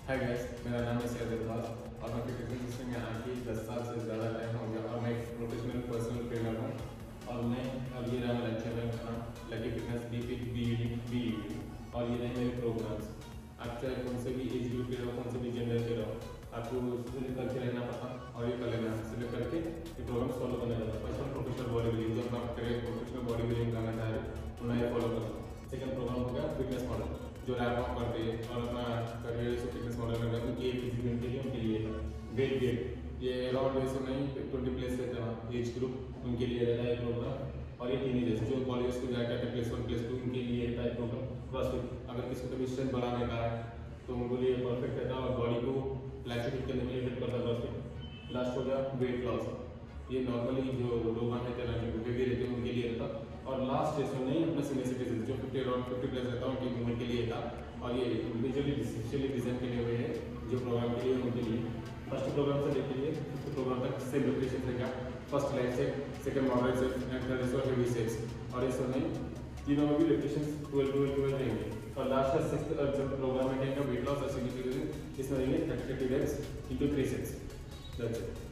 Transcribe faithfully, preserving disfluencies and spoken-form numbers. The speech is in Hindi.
हाय गाइस, मेरा नाम है सैयद अब्बास और मैं फिटनेस इंडस्ट्री में आके दस साल से ज़्यादा टाइम हो गया और मैं एक प्रोफेशनल पर्सनल ट्रेनर हूँ। और मैं अब ये रहा मेरा चैनल का नाम Lucky fitness be fit be be और ये रहे मेरे प्रोग्राम्स। आप चाहे कौन से भी एज ग्रुप के रहो, कौन से भी जेंडर के रहो, आपको सिलेक्ट करके रहना पड़ता और ये कर लेना सिलेक्ट करके ये प्रोग्राम्स फॉलो करना रहता है। First of professional body building, जो आप करें प्रोफेशनल बॉडी बिल्डिंग करना चाह रहे हैं उन्हें ये फॉलो करना। सेकंड प्रोग्राम हो गया फिटनेस मॉडल, जो रैप वॉक करते हैं और अपना करियर से फिटनेस मॉडल में रहते हैं उनके फिजिकल के लिए उनके लिए वेट गेट ये अराउंड वैसे नहीं ट्वेंटी प्लस से एज ग्रुप उनके लिए रहता है प्रोग्राम। और ये टीनेजर्स जो कॉलेज को जाकर प्लस वन प्लस टू उनके लिए रहता है प्रोग्राम। क्रॉसफिट, अगर किसी को कभी स्ट्रेंथ बढ़ाने का है तो उनको लिए परफेक्ट रहता है और बॉडी को फ्लैक्सिबिलिटी करने के लिए हेल्प करता है क्रॉसफिट। लास्ट हो गया वेट लॉस, ये नॉर्मली जो लोग हैं तेरह जो भी रहते हैं उनके लिए रहता। और लास्ट सेशन नहीं अपने सीनियर सिटीजन जो फिफ्टी अराउंड फिफ्टी प्लस रहता है उनके मूवमेंट के लिए था। और ये इंडिविजुअली स्पेशली डिजाइन के लिए हुए हैं जो प्रोग्राम के लिए उनके लिए। फर्स्ट प्रोग्राम से लेके फिफ्थ प्रोग्राम तक सेम रिपीटेशन रहेगा। First light set, second moderate set and third is heavy sets. और इस समय तीनों में भी रिपीटेशन ट्वेल्व ट्वेल्व ट्वेल्व रहेंगे। और लास्ट का सिक्स्थ जब प्रोग्राम में रहेगा वेट लॉस और सीनियर सिटीजन, इसमें रहेंगे thirty thirty reps into three sets. That's it.